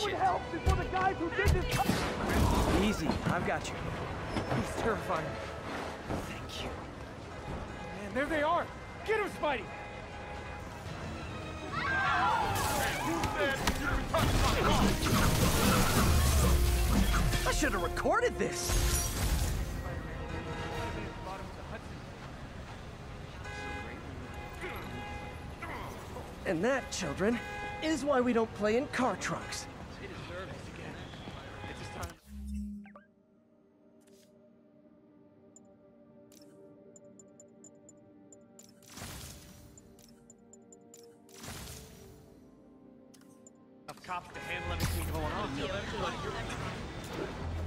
would help before the guys who did this. Easy, I've got you. He's terrifying. Thank you. Man, there they are. Get him, Spidey. I should have recorded this. And that, children, is why we don't play in car trunks. They deserve this again. It's just time. Enough cops to handle everything going on.